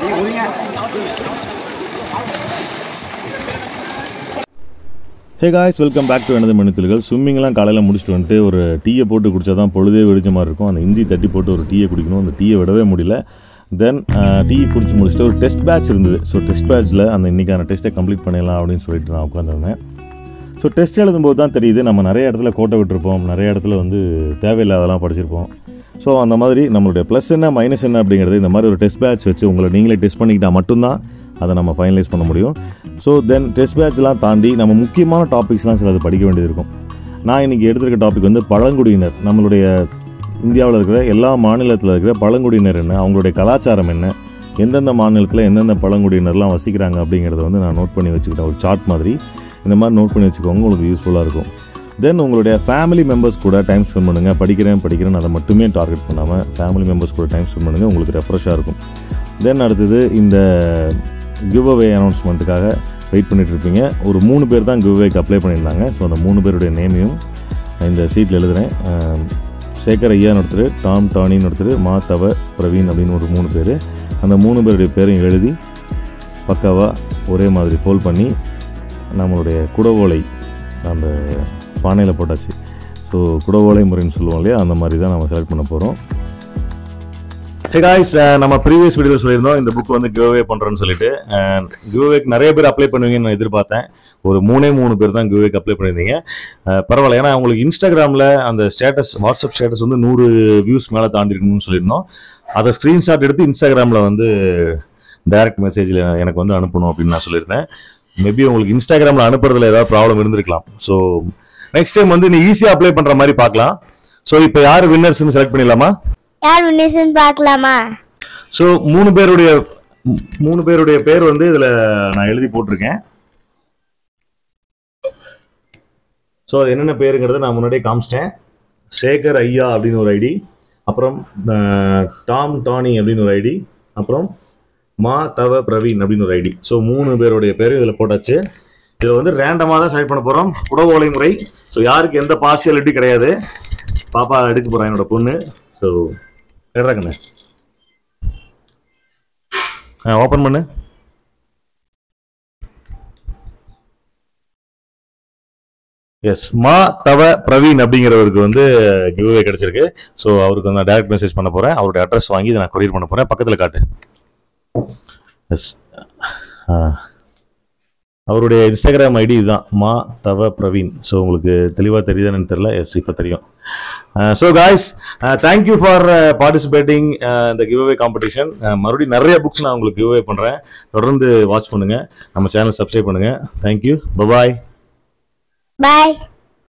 Hey guys, welcome back to another மணித்துளிகள். ஸ்விம்மிங்லாம் காலையில் முடிச்சுட்டு வந்துட்டு ஒரு டீயை போட்டு குடித்தா தான் பொழுதே வெடிச்ச மாதிரி இருக்கும். அந்த இஞ்சி தட்டி போட்டு ஒரு டீயை குடிக்கணும். அந்த டீயை விடவே முடியல. தென் டீ குடிச்சு முடிச்சுட்டு ஒரு டெஸ்ட் பேட்ச் இருந்தது. ஸோ டெஸ்ட் பேட்ச்சில் அந்த இன்றைக்கான டெஸ்ட்டை கம்ப்ளீட் பண்ணிடலாம் அப்படின்னு சொல்லிட்டு நான் உட்காந்துருந்தேன். ஸோ டெஸ்ட் எழுதும்போது தான் தெரியுது நம்ம நிறைய இடத்துல கோட்டை விட்டுருப்போம், நிறைய இடத்துல வந்து தேவையில்லாதெல்லாம் படிச்சிருப்போம். ஸோ அந்த மாதிரி நம்மளுடைய ப்ளஸ் என்ன மைனஸ் என்ன அப்படிங்கிறது இந்த மாதிரி ஒரு டெஸ்ட் பேட்ச் வச்சு உங்களை நீங்களே டெஸ்ட் பண்ணிக்கிட்டால் மட்டும்தான் அதை நம்ம ஃபைனலைஸ் பண்ண முடியும். ஸோ தென் டெஸ்ட் பேட்ச்லாம் தாண்டி நம்ம முக்கியமான டாபிக்ஸ்லாம் சிலது படிக்க வேண்டியது இருக்கும். நான் இன்றைக்கி எடுத்துருக்க டாபிக் வந்து பழங்குடியினர். நம்மளுடைய இந்தியாவில் இருக்கிற எல்லா மாநிலத்தில் இருக்கிற பழங்குடியினர் என்ன, அவங்களுடைய கலாச்சாரம் என்ன, எந்தெந்த மாநிலத்தில் எந்தெந்த பழங்குடியினர்லாம் வசிக்கிறாங்க அப்படிங்கிறத வந்து நான் நோட் பண்ணி வச்சுக்கிட்டேன். ஒரு சார்ட் மாதிரி இந்த மாதிரி நோட் பண்ணி வச்சுக்கோங்க, உங்களுக்கு யூஸ்ஃபுல்லாக இருக்கும். தென் உங்களுடைய ஃபேமிலி மெம்பர்ஸ் கூட டைம் ஸ்பெண்ட் பண்ணுங்கள். படிக்கிறேன் அதை மட்டுமே டார்கெட் பண்ணாமல் ஃபேமிலி மெம்பர்ஸ் கூட டைம் ஸ்பெண்ட் பண்ணுங்கள், உங்களுக்கு ரெஃப்ரெஷ்ஷாக இருக்கும். தென் அடுத்தது இந்த கிவ் அவே அனௌன்ஸ்மெண்ட்டுக்காக வெயிட் பண்ணிகிட்டு இருப்பீங்க. ஒரு 3 பேர் தான் கிவ் அவேக்கு அப்ளை பண்ணியிருந்தாங்க. ஸோ அந்த 3 பேருடைய நேமையும் இந்த சீட்டில் எழுதுகிறேன். சேகர் ஐயான்னு ஒருத்தர், டாம் டானின்னு ஒருத்தர், மா தவ பிரவீன் அப்படின்னு ஒரு 3 பேர். அந்த 3 பேருடைய பேரையும் எழுதி பக்காவாக ஒரே மாதிரி ஃபோல்ட் பண்ணி நம்மளுடைய குடவோலை அந்த பானையில் போட்டாச்சு. ஸோ குடவோலை முறைன்னு சொல்லுவோம் இல்லையா, அந்த மாதிரி தான் நம்ம செலக்ட் பண்ண போகிறோம். ஹே காய்ஸ், நம்ம ப்ரீவியஸ் வீடியோவில் சொல்லியிருந்தோம் இந்த புக் வந்து கிவ் அவே பண்ணுறோன்னு சொல்லிட்டு. கிவ் அவேக்கு நிறைய பேர் அப்ளை பண்ணுவீங்கன்னு நான் எதிர்பார்த்தேன். ஒரு 3 பேர் தான் கிவ் அவேக்கு அப்ளை பண்ணியிருந்தீங்க. பரவாயில்ல, ஏன்னா உங்களுக்கு இன்ஸ்டாகிராமில் அந்த ஸ்டேட்டஸ், வாட்ஸ்அப் ஸ்டேட்டஸ் வந்து 100 வியூஸ் மேலே தாண்டிருக்கணும்னு சொல்லியிருந்தோம். அதை ஸ்க்ரீன்ஷாட் எடுத்து இன்ஸ்டாகிராமில் வந்து டைரக்ட் மெசேஜில் எனக்கு வந்து அனுப்பணும் அப்படின்னு நான் சொல்லியிருந்தேன். மேபி உங்களுக்கு இன்ஸ்டாகிராமில் அனுப்புறதுல ஏதாவது ப்ராப்ளம் இருந்திருக்கலாம். ஸோ நெக்ஸ்ட் டைம் வந்து நீ ஈஸியாக அப்ளை பண்ணுற மாதிரி பார்க்கலாம். ஸோ இப்போ யார் வின்னர்ஸ்ன்னு செலக்ட் பண்ணிடலாமா? யார் வின்னர்ஸ்னு பார்க்கலாமா? ஸோ 3 பேருடைய பேர் வந்து இதில் நான் எழுதி போட்டிருக்கேன். ஸோ அது என்னென்ன பேருங்கிறத நான் முன்னாடியே காமிச்சிட்டேன். சேகர் ஐயா அப்படின்னு ஒரு ஐடி, அப்புறம் டாம் டானி அப்படின்னு ஒரு ஐடி, அப்புறம் மா தவ பிரவீன் அப்படின்னு ஒரு ஐடி. ஸோ 3 பேருடைய பேர் இதில் போட்டாச்சு. இதில் வந்து ரேண்டமாக தான் செலக்ட் பண்ண போகிறோம், குடவோலை முறை. ஸோ யாருக்கு எந்த பார்ஷியாலிட்டி கிடையாது. பாப்பா எடுக்க போகிறேன், என்னோட பொண்ணு. ஸோ எடுறாங்கண்ணே, ஓப்பன் பண்ணு. எஸ், மா தவ பிரவீன் அப்படிங்கிறவருக்கு வந்து கிவ் அவே கிடைச்சிருக்கு. ஸோ அவருக்கு நான் டைரக்ட் மெசேஜ் பண்ண போகிறேன். அவருடைய அட்ரஸ் வாங்கி இதை நான் கொரியர் பண்ண போகிறேன். பக்கத்தில் காட்டு. எஸ், அவருடைய இன்ஸ்டாகிராம் ஐடி இதுதான், மா தவ பிரவீன். ஸோ உங்களுக்கு தெளிவாக தெரியுதான்னு தெரியல. எஸ், இப்போ தெரியும். So guys, thank you for participating இந்த கிவ் அவே காம்படிஷன். மறுபடியும் நிறைய புக்ஸ் நான் உங்களுக்கு கிவ் அவே பண்ணுறேன். தொடர்ந்து வாட்ச் பண்ணுங்கள், நம்ம சேனல் சப்ஸ்கிரைப் பண்ணுங்கள். Thank you, bye. பாய்.